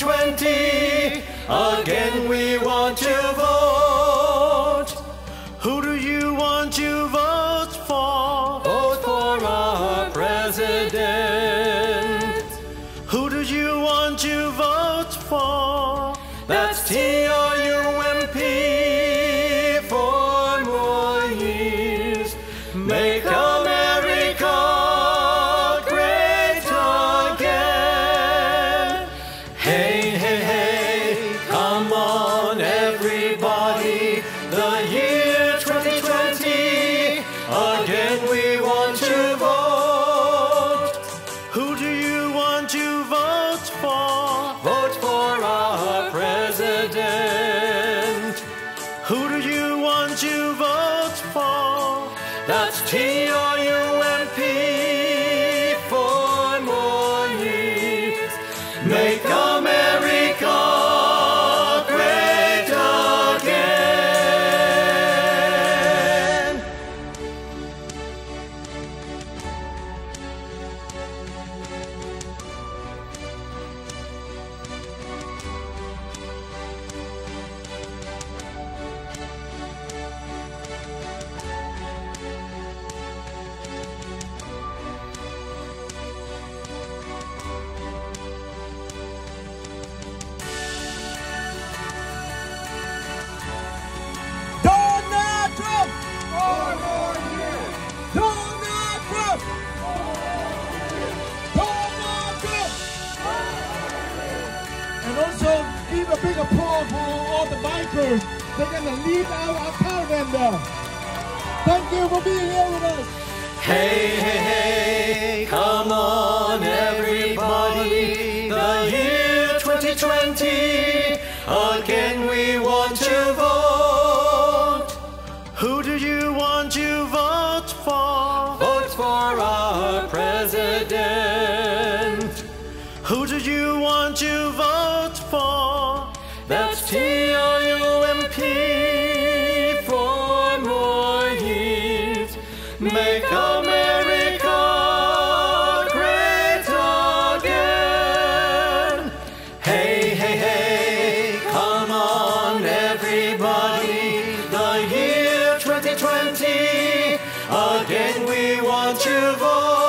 2020, again we want to vote. Who do you want to vote for? Vote for our president. Who do you want to vote for? That's TRUMP. For more years, make America great again. Hey, hey, hey, come on everybody, the year 2020, again we want to vote. Who do you want to vote for? Vote for our president. Who do you want to vote for? That's TRUMP. For more years, make America great again. Donald Trump! 4 more years! Donald Trump! Donald Trump! And also give a big applause for all the bikers. They're gonna lead our caravan there. Thank you for being here with us. Hey, hey, hey, come on everybody, the year 2020, again we want to vote. Who do you want to vote for? Vote for our president. Who do you want to vote for? That's TRUMP. For more years, make America great again. Hey, hey, hey, come on everybody, the year 2020, again we want to vote.